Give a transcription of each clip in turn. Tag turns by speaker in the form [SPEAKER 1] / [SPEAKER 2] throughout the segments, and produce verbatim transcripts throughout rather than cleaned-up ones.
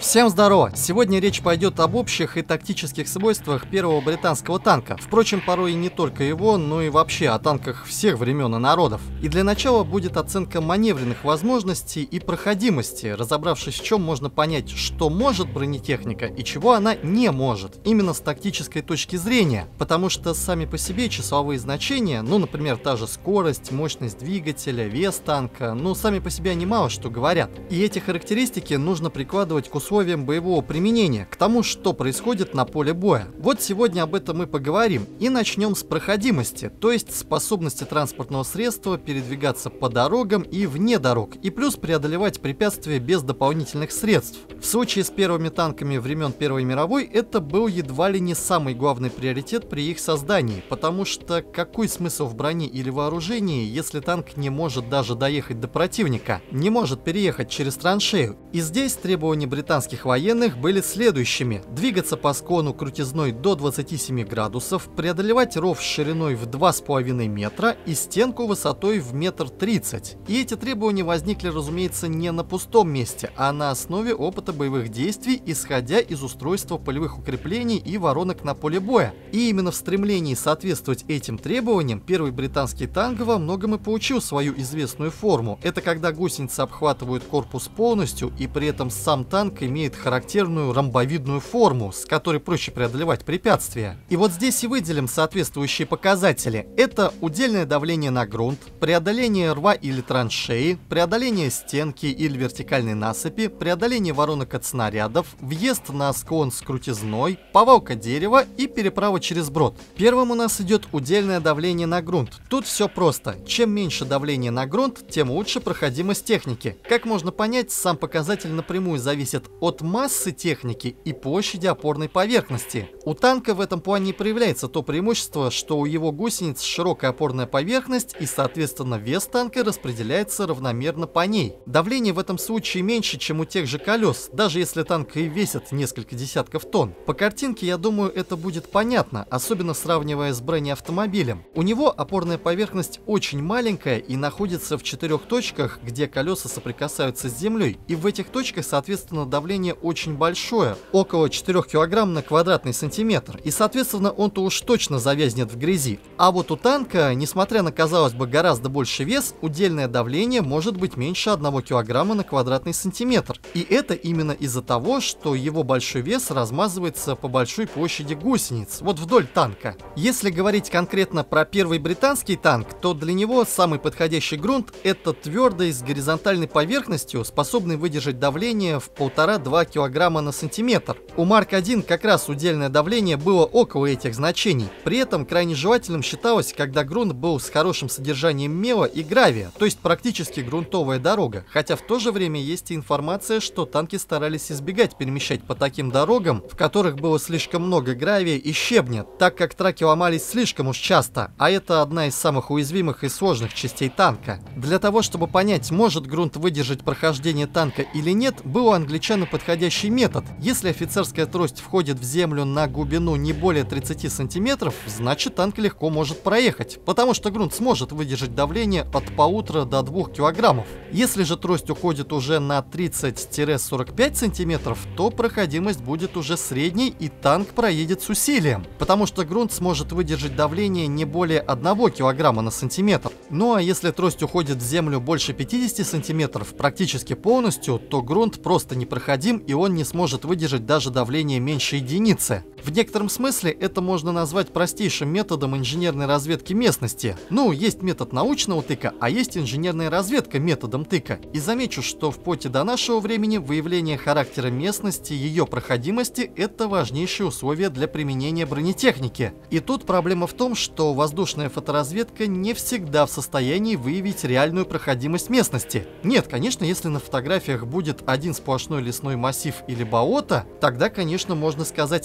[SPEAKER 1] Всем здорово! Сегодня речь пойдет об общих и тактических свойствах первого британского танка. Впрочем, порой и не только его, но и вообще о танках всех времен и народов. И для начала будет оценка маневренных возможностей и проходимости, разобравшись в чем можно понять, что может бронетехника и чего она не может, именно с тактической точки зрения, потому что сами по себе числовые значения, ну, например, та же скорость, мощность двигателя, вес танка, ну, сами по себе они мало что говорят. И эти характеристики нужно прикладывать к условиям боевого применения, к тому, что происходит на поле боя. Вот сегодня об этом и поговорим. И начнем с проходимости, то есть способности транспортного средства передвигаться по дорогам и вне дорог, и плюс преодолевать препятствия без дополнительных средств. В случае с первыми танками времен Первой мировой это был едва ли не самый главный приоритет при их создании, потому что какой смысл в броне или вооружении, если танк не может даже доехать до противника, не может переехать через траншею? И здесь требования британских военных были следующими: двигаться по склону крутизной до двадцати семи градусов, преодолевать ров шириной в два с половиной метра и стенку высотой в метр тридцать. И эти требования возникли, разумеется, не на пустом месте, а на основе опыта боевых действий, исходя из устройства полевых укреплений и воронок на поле боя. И именно в стремлении соответствовать этим требованиям первый британский танк во многом и получил свою известную форму. Это когда гусеницы обхватывают корпус полностью, и при этом сам танк имеет характерную ромбовидную форму, с которой проще преодолевать препятствия. И вот здесь и выделим соответствующие показатели. Это удельное давление на грунт, преодоление рва или траншеи, преодоление стенки или вертикальной насыпи, преодоление воронок от снарядов, въезд на склон с крутизной, повалка дерева и переправа через брод. Первым у нас идет удельное давление на грунт. Тут все просто. Чем меньше давление на грунт, тем лучше проходимость техники. Как можно понять, сам показатель напрямую зависит от массы техники и площади опорной поверхности. У танка в этом плане проявляется то преимущество, что у его гусениц широкая опорная поверхность и, соответственно, вес танка распределяется равномерно по ней. Давление в этом случае меньше, чем у тех же колес, даже если танк и весит несколько десятков тонн. По картинке, я думаю, это будет понятно, особенно сравнивая с бронеавтомобилем. У него опорная поверхность очень маленькая и находится в четырех точках, где колеса соприкасаются с землей, и в этих точках, соответственно, давление очень большое, около четырёх килограмм на квадратный сантиметр, и, соответственно, он-то уж точно завязнет в грязи. А вот у танка, несмотря на, казалось бы, гораздо больше вес, удельное давление может быть меньше одного килограмма на квадратный сантиметр. И это именно из-за того, что его большой вес размазывается по большой площади гусениц, вот вдоль танка. Если говорить конкретно про первый британский танк, то для него самый подходящий грунт — это твердый с горизонтальной поверхностью, способный выдержать давление в полтора-два килограмма на сантиметр. У Марк один как раз удельное давление было около этих значений. При этом крайне желательным считалось, когда грунт был с хорошим содержанием мела и гравия, то есть практически грунтовая дорога. Хотя в то же время есть и информация, что танки старались избегать перемещать по таким дорогам, в которых было слишком много гравия и щебня, так как траки ломались слишком уж часто, а это одна из самых уязвимых и сложных частей танка. Для того, чтобы понять, может грунт выдержать прохождение танка или нет, был у англичан и подходящий метод. Если офицерская трость входит в землю на глубину не более тридцати сантиметров, значит танк легко может проехать, потому что грунт сможет выдержать давление от полутора до двух килограммов. Если же трость уходит уже на тридцать-сорок пять сантиметров, то проходимость будет уже средней и танк проедет с усилием, потому что грунт сможет выдержать давление не более одного килограмма на сантиметр. Ну а если трость уходит в землю больше пятидесяти сантиметров практически полностью, то грунт просто непроходим и он не сможет выдержать даже давление меньше единицы. В некотором смысле это можно назвать простейшим методом инженерной разведки местности. Ну, есть метод научного тыка, а есть инженерная разведка методом тыка. И замечу, что вплоть и до нашего времени выявление характера местности, ее проходимости – это важнейшее условие для применения бронетехники. И тут проблема в том, что воздушная фоторазведка не всегда в состоянии выявить реальную проходимость местности. Нет, конечно, если на фотографиях будет один сплошной лесной массив или болото, тогда, конечно, можно сказать и по снегу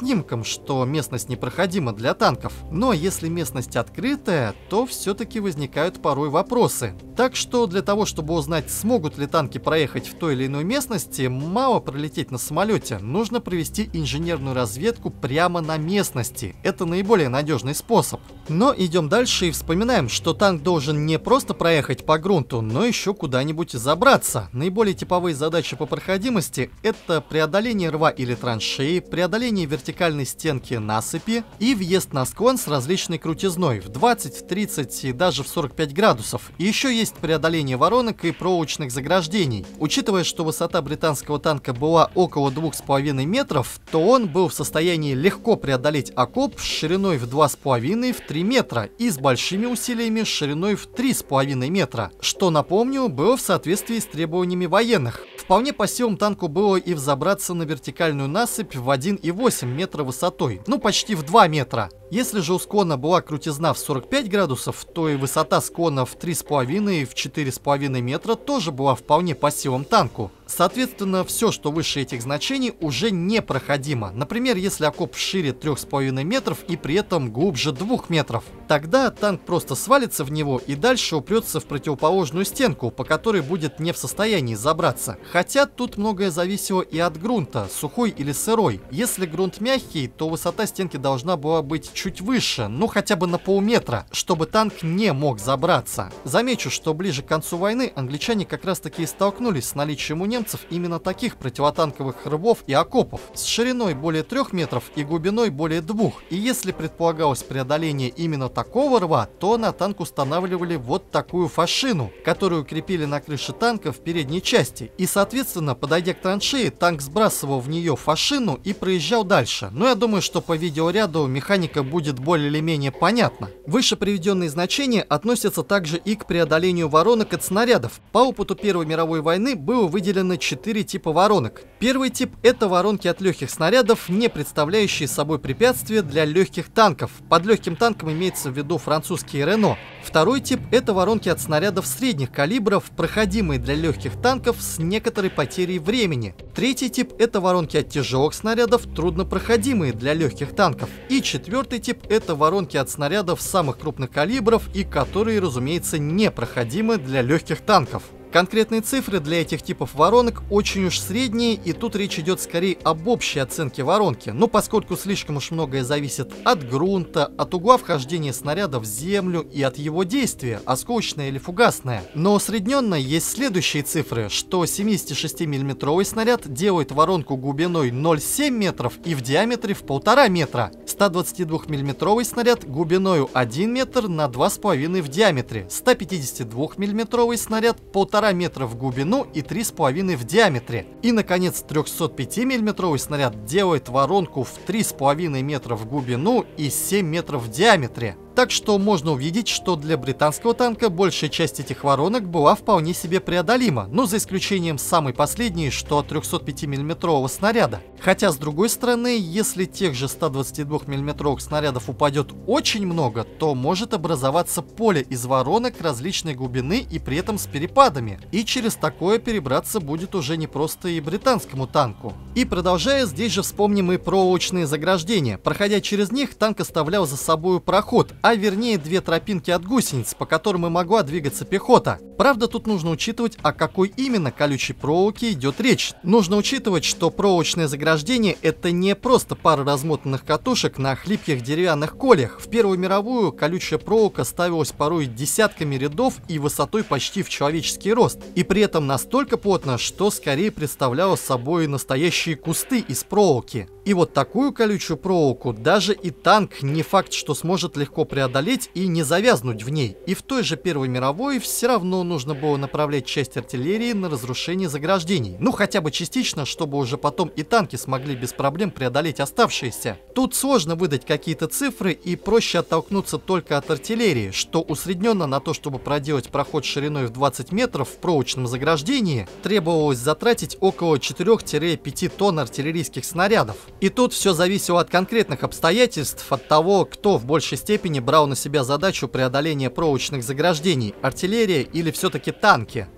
[SPEAKER 1] снимкам, что местность непроходима для танков. Но если местность открытая, то все-таки возникают порой вопросы. Так что для того, чтобы узнать, смогут ли танки проехать в той или иной местности, мало пролететь на самолете, нужно провести инженерную разведку прямо на местности. Это наиболее надежный способ. Но идем дальше и вспоминаем, что танк должен не просто проехать по грунту, но еще куда-нибудь забраться. Наиболее типовые задачи по проходимости — это преодоление рва или траншеи, преодоление вертикальной стенки насыпи и въезд на склон с различной крутизной в двадцать, в тридцать и даже в сорок пять градусов. И еще есть преодоление воронок и проволочных заграждений. Учитывая, что высота британского танка была около двух с половиной метров, то он был в состоянии легко преодолеть окоп с шириной в два с половиной — в три метра и с большими усилиями с шириной в три с половиной метра, что, напомню, было в соответствии с требованиями военных. Вполне по силам танку было и взобраться на вертикальную насыпь в один и восемь метра высотой, ну почти в два метра. Если же у склона была крутизна в сорок пять градусов, то и высота склона в три с половиной — в четыре с половиной метра тоже была вполне по силам танку. Соответственно, все, что выше этих значений, уже непроходимо. Например, если окоп шире трех с половиной метров и при этом глубже двух метров. Тогда танк просто свалится в него и дальше упрется в противоположную стенку, по которой будет не в состоянии забраться. Хотя тут многое зависело и от грунта, сухой или сырой. Если грунт мягкий, то высота стенки должна была быть чуть выше, ну хотя бы на полметра, чтобы танк не мог забраться. Замечу, что ближе к концу войны англичане как раз таки и столкнулись с наличием у немцев именно таких противотанковых рвов и окопов с шириной более трех метров и глубиной более двух. И если предполагалось преодоление именно такого рва, то на танк устанавливали вот такую фашину, которую крепили на крыше танка в передней части. И соответственно, подойдя к траншее, танк сбрасывал в нее фашину и проезжал дальше. Но я думаю, что по видеоряду механика будет более или менее понятна. Выше приведенные значения относятся также и к преодолению воронок от снарядов. По опыту Первой мировой войны было выделено четыре типа воронок. Первый тип — это воронки от легких снарядов, не представляющие собой препятствия для легких танков. Под легким танком имеется в виду французские Рено. Второй тип — это воронки от снарядов средних калибров, проходимые для легких танков с некоторой потерей времени. Третий тип — это воронки от тяжелых снарядов, труднопроходимые для легких танков. И четвертый тип — это воронки от снарядов самых крупных калибров и которые, разумеется, непроходимы для легких танков. Конкретные цифры для этих типов воронок очень уж средние, и тут речь идет скорее об общей оценке воронки, но поскольку слишком уж многое зависит от грунта, от угла вхождения снаряда в землю и от его действия, осколочное или фугасное. Но усредненно есть следующие цифры, что семидесятишестимиллиметровый снаряд делает воронку глубиной ноль целых семь десятых метров и в диаметре в полтора метра, стодвадцатидвухмиллиметровый снаряд глубиною один метр на два с половиной в диаметре, стопятидесятидвухмиллиметровый снаряд полтора метра в глубину и три с половиной в диаметре. И, наконец, трехсотпятимиллиметровый снаряд делает воронку в три с половиной метра в глубину и семь метров в диаметре. Так что можно увидеть, что для британского танка большая часть этих воронок была вполне себе преодолима, но за исключением самой последней, что от трехсотпятимиллиметрового снаряда. Хотя, с другой стороны, если тех же стодвадцатидвухмиллиметровых снарядов упадет очень много, то может образоваться поле из воронок различной глубины и при этом с перепадами. И через такое перебраться будет уже не просто и британскому танку. И продолжая, здесь же вспомним и проволочные заграждения. Проходя через них, танк оставлял за собой проход, а вернее две тропинки от гусениц, по которым и могла двигаться пехота. Правда, тут нужно учитывать, о какой именно колючей проволоке идет речь. Нужно учитывать, что проволочное заграждение — это не просто пара размотанных катушек на хлипких деревянных колях. В Первую мировую колючая проволока ставилась порой десятками рядов и высотой почти в человеческий рост. И при этом настолько плотно, что скорее представляла собой настоящие кусты из проволоки. И вот такую колючую проволоку даже и танк не факт, что сможет легко преодолеть и не завязнуть в ней. И в той же Первой мировой все равно нужно было направлять часть артиллерии на разрушение заграждений. Ну хотя бы частично, чтобы уже потом и танки смогли без проблем преодолеть оставшиеся. Тут сложно выдать какие-то цифры и проще оттолкнуться только от артиллерии, что усредненно на то, чтобы проделать проход шириной в двадцать метров в проволочном заграждении, требовалось затратить около четырёх-пяти тонн артиллерийских снарядов. И тут все зависело от конкретных обстоятельств, от того, кто в большей степени брал на себя задачу преодоления проволочных заграждений, артиллерия или все-таки танки.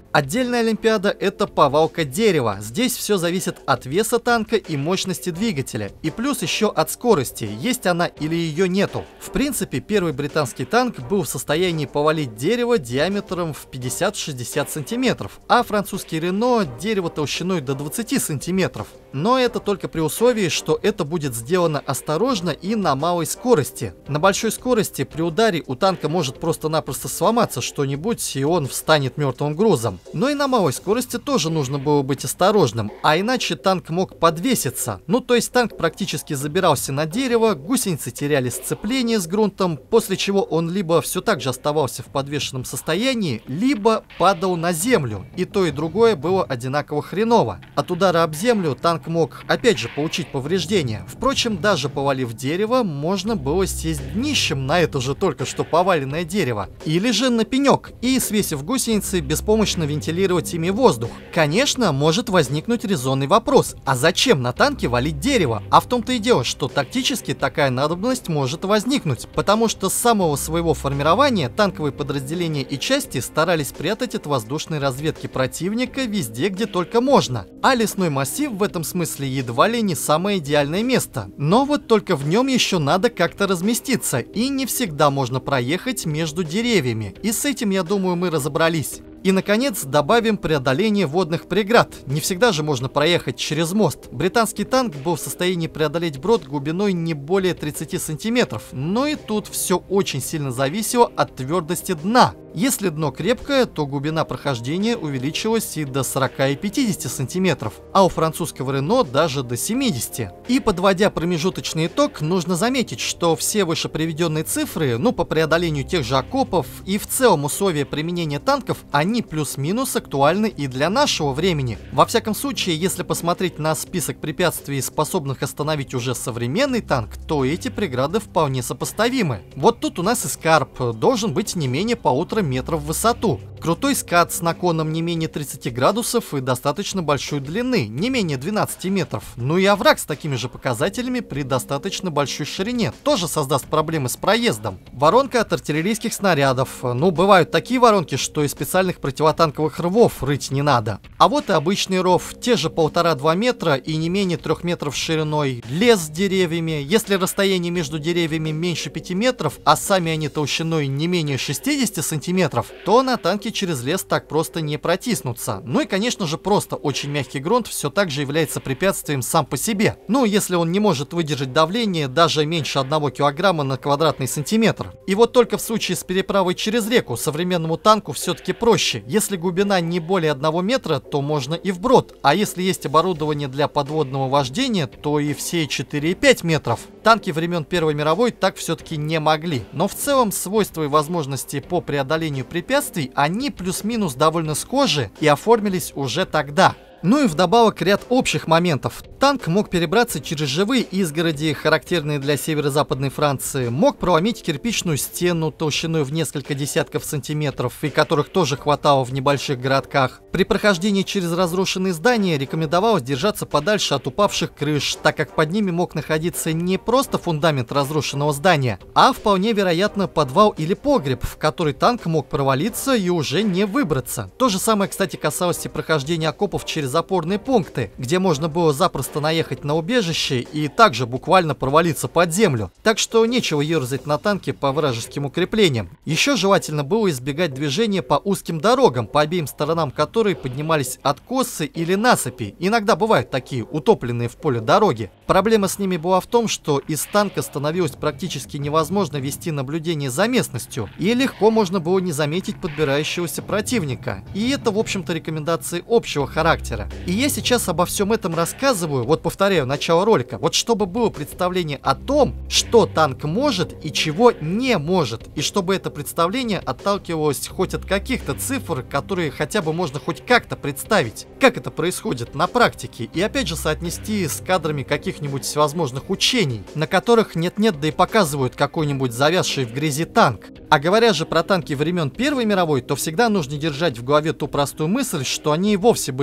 [SPEAKER 1] Отдельная олимпиада — это повалка дерева. Здесь все зависит от веса танка и мощности двигателя. И плюс еще от скорости, есть она или ее нету. В принципе, первый британский танк был в состоянии повалить дерево диаметром в пятьдесят-шестьдесят сантиметров, а французский Рено — дерево толщиной до двадцати сантиметров. Но это только при условии, что это будет сделано осторожно и на малой скорости. На большой скорости при ударе у танка может просто-напросто сломаться что-нибудь, и он встанет мертвым грузом. Но и на малой скорости тоже нужно было быть осторожным, а иначе танк мог подвеситься. Ну то есть танк практически забирался на дерево, гусеницы теряли сцепление с грунтом, после чего он либо все так же оставался в подвешенном состоянии, либо падал на землю. И то и другое было одинаково хреново. От удара об землю танк мог опять же получить повреждения. Впрочем, даже повалив дерево, можно было сесть днищем на это же только что поваленное дерево. Или же на пенек и, свесив гусеницы, беспомощно вентилировать ими воздух. Конечно, может возникнуть резонный вопрос: а зачем на танке валить дерево? А в том-то и дело, что тактически такая надобность может возникнуть, потому что с самого своего формирования танковые подразделения и части старались прятать от воздушной разведки противника везде, где только можно. А лесной массив в этом смысле едва ли не самое идеальное место. Но вот только в нем еще надо как-то разместиться, и не всегда можно проехать между деревьями. И с этим, я думаю, мы разобрались. И, наконец, добавим преодоление водных преград. Не всегда же можно проехать через мост. Британский танк был в состоянии преодолеть брод глубиной не более тридцати сантиметров. Но и тут все очень сильно зависело от твердости дна. Если дно крепкое, то глубина прохождения увеличилась и до сорока и пятидесяти сантиметров, а у французского Рено даже до семидесяти. И подводя промежуточный итог, нужно заметить, что все выше приведенные цифры, ну по преодолению тех же окопов и в целом условия применения танков, они плюс-минус актуальны и для нашего времени. Во всяком случае, если посмотреть на список препятствий, способных остановить уже современный танк, то эти преграды вполне сопоставимы. Вот тут у нас Эскарп должен быть не менее полутора метров в высоту. Крутой скат с наклоном не менее тридцати градусов и достаточно большой длины, не менее двенадцати метров. Ну и овраг с такими же показателями при достаточно большой ширине тоже создаст проблемы с проездом. Воронка от артиллерийских снарядов. Ну, бывают такие воронки, что и специальных противотанковых рвов рыть не надо. А вот и обычный ров, те же полтора-два метра и не менее трех метров шириной. Лес с деревьями. Если расстояние между деревьями меньше пяти метров, а сами они толщиной не менее шестидесяти сантиметров, то на танке через лес так просто не протиснуться. Ну и, конечно же, просто очень мягкий грунт все так же является препятствием сам по себе. Ну, если он не может выдержать давление даже меньше одного килограмма на квадратный сантиметр. И вот только в случае с переправой через реку современному танку все-таки проще. Если глубина не более одного метра, то можно и вброд. А если есть оборудование для подводного вождения, то и все четыре и пять метров. Танки времен Первой мировой так все-таки не могли. Но в целом свойства и возможности по преодолению препятствий, они плюс-минус довольно схожи и оформились уже тогда. Ну и вдобавок ряд общих моментов. Танк мог перебраться через живые изгороди, характерные для северо-западной Франции, мог проломить кирпичную стену толщиной в несколько десятков сантиметров, и которых тоже хватало в небольших городках. При прохождении через разрушенные здания рекомендовалось держаться подальше от упавших крыш, так как под ними мог находиться не просто фундамент разрушенного здания, а вполне вероятно подвал или погреб, в который танк мог провалиться и уже не выбраться. То же самое, кстати, касалось и прохождения окопов через опорные пункты, где можно было запросто наехать на убежище и также буквально провалиться под землю. Так что нечего ерзать на танке по вражеским укреплениям. Еще желательно было избегать движения по узким дорогам, по обеим сторонам которой поднимались откосы или насыпи. Иногда бывают такие утопленные в поле дороги. Проблема с ними была в том, что из танка становилось практически невозможно вести наблюдение за местностью, и легко можно было не заметить подбирающегося противника. И это, в общем-то, рекомендации общего характера. И я сейчас обо всем этом рассказываю, вот повторяю начало ролика, вот чтобы было представление о том, что танк может и чего не может, и чтобы это представление отталкивалось хоть от каких-то цифр, которые хотя бы можно хоть как-то представить, как это происходит на практике, и опять же соотнести с кадрами каких-нибудь всевозможных учений, на которых нет-нет, да и показывают какой-нибудь завязший в грязи танк. А говоря же про танки времен Первой мировой, то всегда нужно держать в голове ту простую мысль, что они и вовсе были сделаны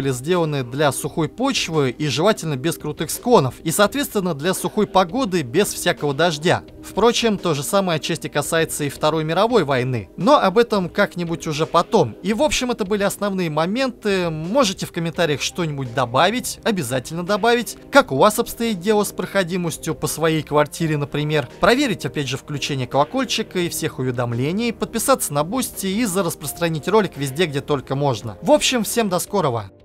[SPEAKER 1] адаптированы для сухой почвы и желательно без крутых склонов, и соответственно для сухой погоды без всякого дождя. Впрочем, то же самое отчасти касается и Второй мировой войны, но об этом как-нибудь уже потом. И в общем это были основные моменты. Можете в комментариях что-нибудь добавить, обязательно добавить, как у вас обстоит дело с проходимостью по своей квартире, например. Проверить опять же включение колокольчика и всех уведомлений, подписаться на Бусти и зараспространить ролик везде, где только можно. В общем, всем до скорого!